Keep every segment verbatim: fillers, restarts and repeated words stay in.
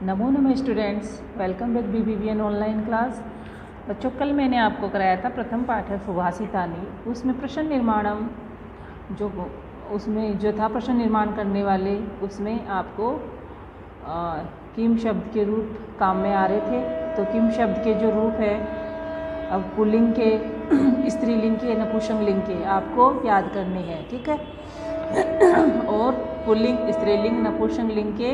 नमो नमः students, welcome with BBVN online class. बच्चों, कल मैंने आपको कराया था प्रथम पाठ है सुभाषितानि। उसमें प्रश्न निर्माणम जो उसमें जो था प्रश्न निर्माण करने वाले, उसमें आपको आ, किम शब्द के रूप काम में आ रहे थे। तो किम शब्द के जो रूप है, अब पुल्लिंग के, स्त्रीलिंग के, नपुंसकलिंग के आपको याद करने हैं, ठीक है। और पुल्लिंग, स्त्रीलिंग, नपुंसकलिंग के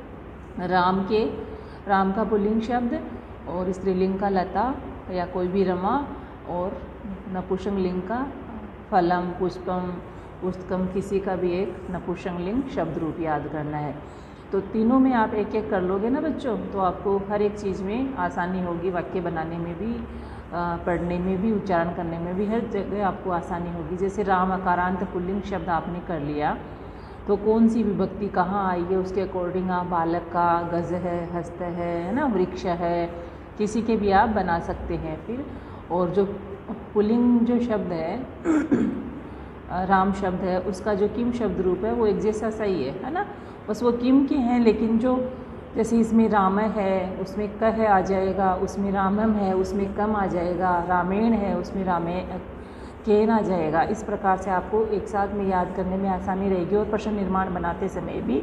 राम के राम का पुल्लिंग शब्द और स्त्रीलिंग का लता या कोई भी रमा, और नपुंसकलिंग का फलम, पुष्पम, पुस्तकम, किसी का भी एक नपुंसकलिंग शब्द रूप याद करना है। तो तीनों में आप एक एक कर लोगे ना बच्चों, तो आपको हर एक चीज़ में आसानी होगी। वाक्य बनाने में भी, पढ़ने में भी, उच्चारण करने में भी, हर जगह आपको आसानी होगी। जैसे राम अकारांत पुल्लिंग शब्द आपने कर लिया, तो कौन सी विभक्ति कहाँ आई है उसके अकॉर्डिंग आप बालक का, गज है, हस्त है ना, वृक्ष है, किसी के भी आप बना सकते हैं। फिर और जो पुल्लिंग जो शब्द है राम शब्द है, उसका जो किम शब्द रूप है वो एक जैसा सही है है ना, बस वो किम के हैं। लेकिन जो जैसे इसमें राम है उसमें कह आ जाएगा, उसमें रामम है उसमें कम आ जाएगा, रामेण है उसमें रामे केन आ जाएगा। इस प्रकार से आपको एक साथ में याद करने में आसानी रहेगी और प्रश्न निर्माण बनाते समय भी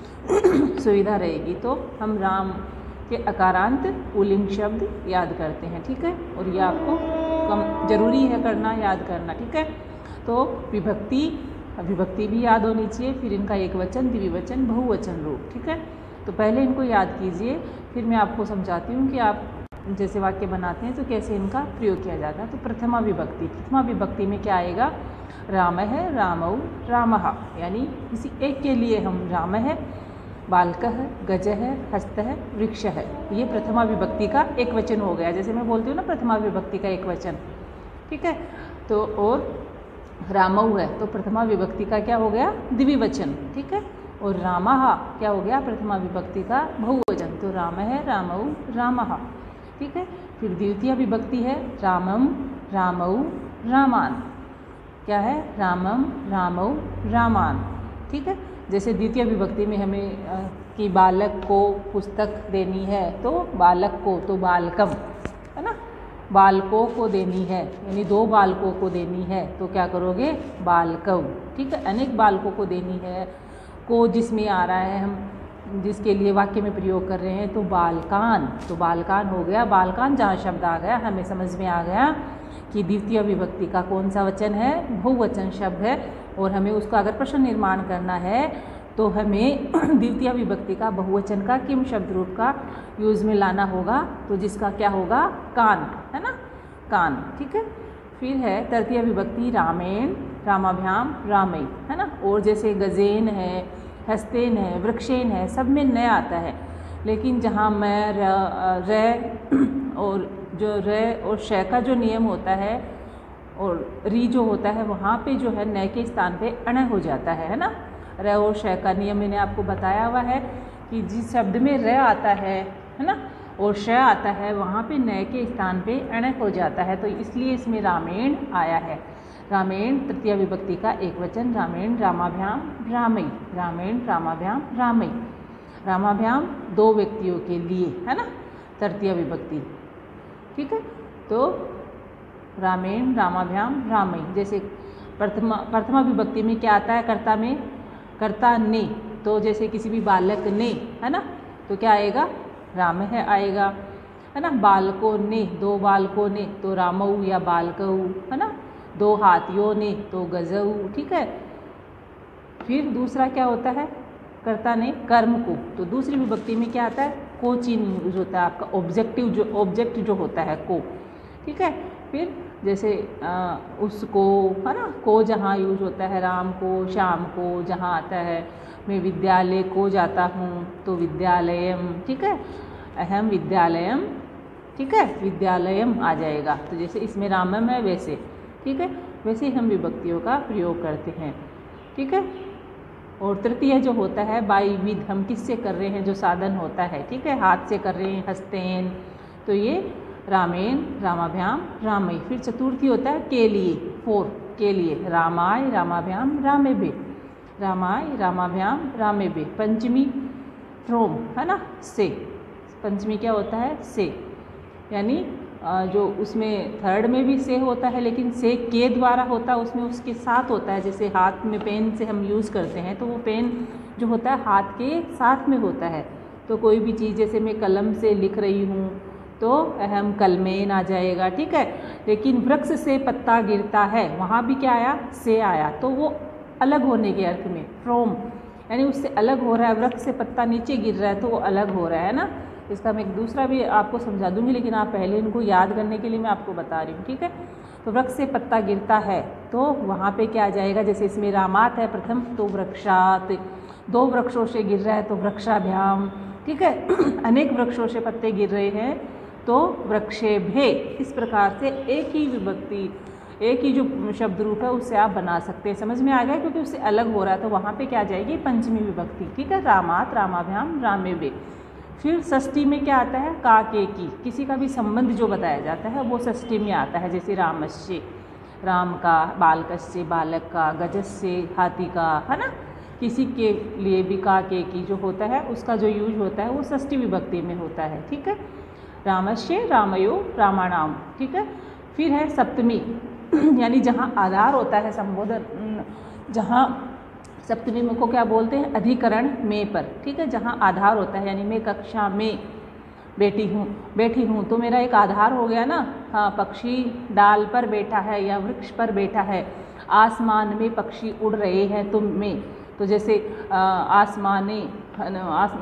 सुविधा रहेगी। तो हम राम के अकारांत पुल्लिंग शब्द याद करते हैं, ठीक है। और ये आपको कम जरूरी है करना, याद करना, ठीक है। तो विभक्ति विभक्ति भी याद होनी चाहिए, फिर इनका एक वचन, द्विवचन, बहुवचन रूप, ठीक है। तो पहले इनको याद कीजिए, फिर मैं आपको समझाती हूँ कि आप जैसे वाक्य बनाते हैं तो कैसे इनका प्रयोग किया जाता है। तो प्रथमा विभक्ति, प्रथमा विभक्ति में क्या आएगा? राम है, रामौ, रामः, यानी किसी एक के लिए हम राम है, बालक है, गज है, हस्त है, वृक्ष है। ये प्रथमा विभक्ति का एक वचन हो गया। जैसे मैं बोलती हूँ ना प्रथमा विभक्ति का एक वचन, ठीक है। तो और रामौ है तो प्रथमा विभक्ति का क्या हो गया? द्विवचन, ठीक है। और रामः क्या हो गया? प्रथमा विभक्ति का बहुवचन। तो राम है, रामौ, रामः, ठीक है। फिर द्वितीय विभक्ति है रामम, रामौ, रामान। क्या है? रामम, रामौ, रामान, ठीक है। जैसे द्वितीय विभक्ति में हमें आ, कि बालक को पुस्तक देनी है, तो बालक को, तो बालकम, है ना। बालकों को देनी है, यानी दो बालकों को देनी है, तो क्या करोगे? बालकौ, ठीक है। अनेक बालकों को देनी है, को जिसमें आ रहा है, हम जिसके लिए वाक्य में प्रयोग कर रहे हैं, तो बालकान, तो बालकान हो गया। बालकान जहाँ शब्द आ गया, हमें समझ में आ गया कि द्वितीय विभक्ति का कौन सा वचन है? बहुवचन शब्द है। और हमें उसका अगर प्रश्न निर्माण करना है तो हमें द्वितीय विभक्ति का बहुवचन का किम शब्द रूप का यूज़ में लाना होगा, तो जिसका क्या होगा? कान, है ना, कान, ठीक है। फिर है तृतीय विभक्ति रामेण, रामाभ्याम, रामई, है ना। और जैसे गजेन है, हस्तेन है, वृक्षेन है, सब में न आता है। लेकिन जहाँ मैं र, र और जो र और श का जो नियम होता है और री जो होता है, वहाँ पे जो है न के स्थान पे अण हो जाता है, है ना। र और श का नियम मैंने आपको बताया हुआ है कि जिस शब्द में र आता है, है ना, और श आता है, वहाँ पे न के स्थान पे अण हो जाता है। तो इसलिए इसमें रामेण आया है। रामेण तृतीय विभक्ति का एक वचन, रामेण, रामाभ्याम, रामई, रामेण, रामाभ्याम, रामई। रामाभ्याम दो व्यक्तियों के लिए, है ना, तृतीय विभक्ति, ठीक है। तो रामेण, रामाभ्याम, रामई। जैसे प्रथमा प्रथमा विभक्ति में क्या आता है? कर्ता में कर्ता ने, तो जैसे किसी भी बालक ने, है ना, तो क्या आएगा? राम है आएगा, है ना। बालकों ने, दो बालकों ने, तो रामौ या बालकौ, है ना। दो हाथियों ने, तो गजौ, ठीक है। फिर दूसरा क्या होता है? कर्ता ने कर्म को, तो दूसरी विभक्ति में क्या आता है? को चिन्ह यूज होता है आपका, ऑब्जेक्टिव जो ऑब्जेक्ट जो होता है, को, ठीक है। फिर जैसे आ, उसको, है ना, को जहाँ यूज होता है, राम को, श्याम को जहाँ आता है, मैं विद्यालय को जाता हूँ, तो विद्यालयम, ठीक है। अहम विद्यालयम, ठीक है, विद्यालयम आ जाएगा। तो जैसे इसमें रामम है वैसे, ठीक है, वैसे ही हम विभक्तियों का प्रयोग करते हैं, ठीक है। और तृतीय जो होता है बाई विध, हम किससे कर रहे हैं? जो साधन होता है, ठीक है, हाथ से कर रहे हैं, हस्तेन, तो ये रामेण, रामाभ्याम, रामई। फिर चतुर्थी होता है के लिए, फोर, के लिए, रामाय, रामाभ्याम, रामेभे, रामाय, रामाभ्याम, रामेभे। पंचमी फ्रोम, है ना, से, पंचमी क्या होता है? से। यानी जो उसमें थर्ड में भी से होता है, लेकिन से के द्वारा होता है, उसमें उसके साथ होता है। जैसे हाथ में पेन से हम यूज़ करते हैं तो वो पेन जो होता है हाथ के साथ में होता है। तो कोई भी चीज़, जैसे मैं कलम से लिख रही हूँ तो अहम कलमेन आ जाएगा, ठीक है। लेकिन वृक्ष से पत्ता गिरता है, वहाँ भी क्या आया? से आया। तो वो अलग होने के अर्थ में, फ्रॉम, यानी उससे अलग हो रहा है। वृक्ष से पत्ता नीचे गिर रहा है तो वो अलग हो रहा है ना। इसका मैं एक दूसरा भी आपको समझा दूंगी, लेकिन आप पहले इनको याद करने के लिए मैं आपको बता रही हूँ, ठीक है। तो वृक्ष से पत्ता गिरता है तो वहाँ पे क्या आ जाएगा? जैसे इसमें रामात है प्रथम, तो वृक्षात। दो वृक्षों से गिर रहा है तो वृक्षाभ्याम, ठीक है। अनेक वृक्षों से पत्ते गिर रहे हैं तो वृक्षेभ्ये। इस प्रकार से एक ही विभक्ति, एक ही जो शब्द रूप है उससे आप बना सकते हैं। समझ में आ गया? क्योंकि उससे अलग हो रहा है तो वहाँ पे क्या आ जाएगी? पंचमी विभक्ति, ठीक है। रामात, रामाभ्याम, रामेभ्ये। फिर षष्ठी में क्या आता है? का, के, की। किसी का भी संबंध जो बताया जाता है वो षष्ठी में आता है। जैसे रामस्य, राम का, बालकस्य, बालक का, गजस्य, हाथी का, है ना। किसी के लिए भी का, के, की जो होता है उसका जो यूज होता है वो षष्ठी विभक्ति में होता है, ठीक है। रामस्य, रामयो, रामाणाम, ठीक है। फिर है सप्तमी, यानी जहाँ आधार होता है संबोधन, जहाँ सप्तमी को क्या बोलते हैं? अधिकरण में पर, ठीक है। जहाँ आधार होता है, यानी मैं कक्षा में बैठी हूँ बैठी हूँ तो मेरा एक आधार हो गया ना। हाँ, पक्षी डाल पर बैठा है या वृक्ष पर बैठा है। आसमान में पक्षी उड़ रहे हैं तो में, तो जैसे आसमाने, आस,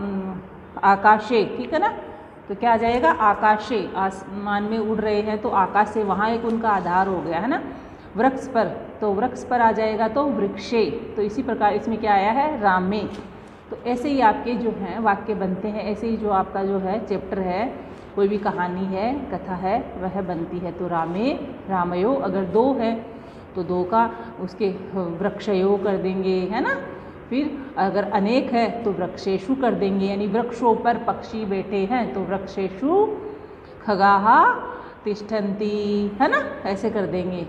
आकाशे, ठीक है ना। तो क्या आ जाएगा? आकाशे, आसमान में उड़ रहे हैं तो आकाश से, वहाँ एक उनका आधार हो गया है ना। वृक्ष पर, तो वृक्ष पर आ जाएगा तो वृक्षे। तो इसी प्रकार इसमें क्या आया है? रामे। तो ऐसे ही आपके जो हैं वाक्य बनते हैं, ऐसे ही जो आपका जो है चैप्टर है, कोई भी कहानी है, कथा है, वह बनती है। तो रामे, रामयो, अगर दो है तो दो का उसके वृक्षयो कर देंगे, है ना। फिर अगर अनेक है तो वृक्षेषु कर देंगे, यानी वृक्षों पर पक्षी बैठे हैं तो वृक्षेषु खगाहा तिष्ठन्ति, है ना, ऐसे कर देंगे।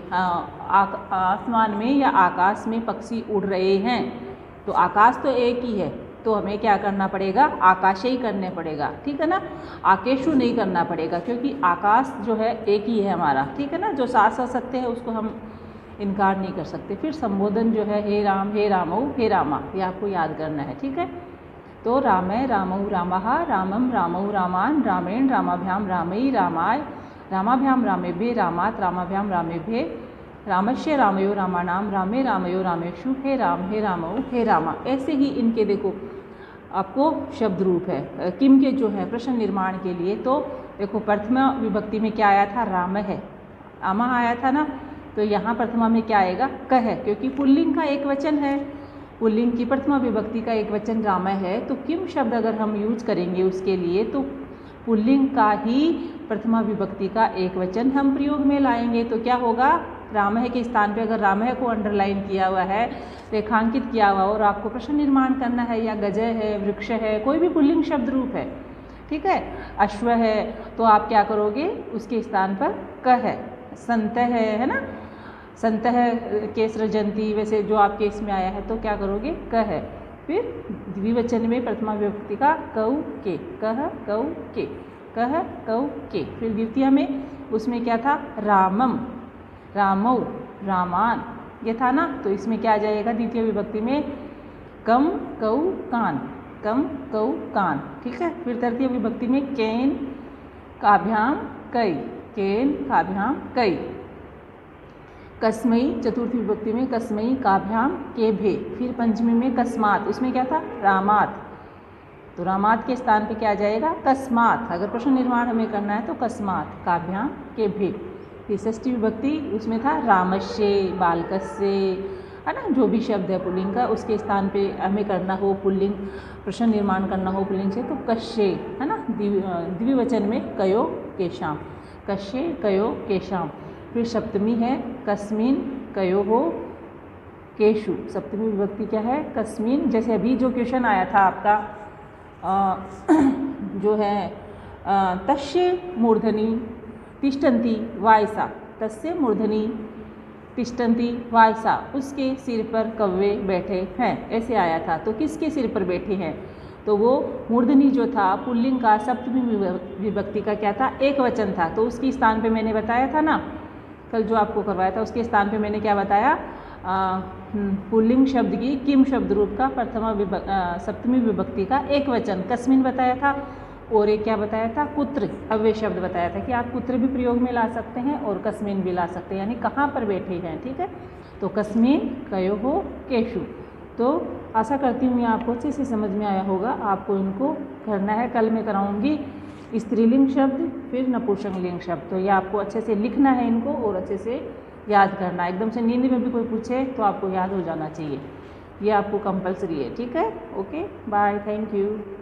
आसमान में या आकाश में पक्षी उड़ रहे हैं तो आकाश तो एक ही है तो हमें क्या करना पड़ेगा? आकाशे ही करने पड़ेगा, ठीक है ना। आकेशु नहीं करना पड़ेगा क्योंकि आकाश जो है एक ही है हमारा, ठीक है ना। जो साथ साथ सत्य है उसको हम इनकार नहीं कर सकते। फिर संबोधन जो है हे राम, हे रामौ, हे रामा, ये आपको याद करना है, ठीक है। तो रामय, रामौ, रामः, रामम, रामौ, रामान, रामेण, रामाभ्याम, रामई, रामाय, रामाभ्याम, रामेभ्ये, रामात, रामाभ्याम, रामेभ्ये, रामस्य, रामयो, रामाणाम, रामे, रामयो, रामेषु, हे राम, हे रामौ, हे रामा। ऐसे ही इनके देखो आपको शब्द रूप है। किम के जो है प्रश्न निर्माण के लिए, तो देखो प्रथमा विभक्ति में क्या आया था? राम है, आमा आया था ना। तो यहाँ प्रथमा में क्या आएगा? क है, क्योंकि पुल्लिंग का एक वचन है। पुल्लिंग की प्रथमा विभक्ति का एक वचन राम है, तो किम शब्द अगर हम यूज करेंगे उसके लिए तो पुल्लिंग का ही प्रथमा विभक्ति का एक वचन हम प्रयोग में लाएंगे। तो क्या होगा? राम है के स्थान पे अगर राम है को अंडरलाइन किया हुआ है, रेखांकित किया हुआ और आपको प्रश्न निर्माण करना है, या गजय है, वृक्ष है, कोई भी पुल्लिंग शब्द रूप है, ठीक है। अश्व है तो आप क्या करोगे? उसके स्थान पर क है। संत है, है ना, संत है के सृजंती, वैसे जो आपके इसमें आया है तो क्या करोगे? क है। फिर द्विवचन में प्रथमा विभक्ति का कौ के, कह कौ के, कह कौ के। फिर द्वितीय में उसमें क्या था? रामम, रामौ, रामान, ये था ना। तो इसमें क्या आ जाएगा द्वितीय विभक्ति में? कम कौ कान, कम कौ कान, ठीक है। फिर तृतीय विभक्ति में केन काभ्याम कई, केन काभ्याम कई। कस्मई चतुर्थी विभक्ति में कस्मई काभ्याम के भे। फिर पंचमी में कस्मात, उसमें क्या था? रामात। तो रामात के स्थान पे क्या आ जाएगा? कस्मात। अगर प्रश्न निर्माण हमें करना है तो कस्मात काभ्याम के भे। फिर षष्ठी विभक्ति उसमें था रामस्य, बालकस्य, है ना। जो भी शब्द है पुल्लिंग का उसके स्थान पे हमें करना हो पुल्लिंग, प्रश्न निर्माण करना हो पुल्लिंग से तो कश्ये, है ना। द्विवचन में कयो केशाम, कश्ये कयो केशाम। फिर सप्तमी है कस्मिन कयो हो केशु। सप्तमी विभक्ति क्या है? कस्मिन। जैसे अभी जो क्वेश्चन आया था आपका आ, जो है तस्य मूर्धनी तिष्ठन्ति वायसा, तस्य मूर्धनी तिष्ठन्ति वायसा, उसके सिर पर कौवे बैठे हैं, ऐसे आया था। तो किसके सिर पर बैठे हैं? तो वो मूर्धनी जो था पुल्लिंग का सप्तमी विभक्ति का क्या था, एक वचन था। तो उसके स्थान पे मैंने बताया था ना, कल जो आपको करवाया था उसके स्थान पे मैंने क्या बताया, पुल्लिंग शब्द की किम शब्द रूप का प्रथमा विभक् सप्तमी विभक्ति का एक वचन कस्मिन बताया था, और एक क्या बताया था, कुत्र अव्यय शब्द बताया था कि आप कुत्र भी प्रयोग में ला सकते हैं और कस्मिन भी ला सकते हैं, यानी कहाँ पर बैठे हैं। ठीक है, तो कस्मिन कयो हो केशु। तो आशा करती हूँ ये आपको अच्छे से समझ में आया होगा। आपको इनको करना है, कल मैं कराऊंगी स्त्रीलिंग शब्द फिर नपुंसकलिंग शब्द। तो ये आपको अच्छे से लिखना है इनको और अच्छे से याद करना है। एकदम से नींद में भी कोई पूछे तो आपको याद हो जाना चाहिए, ये आपको कंपलसरी है। ठीक है, ओके बाय, थैंक यू।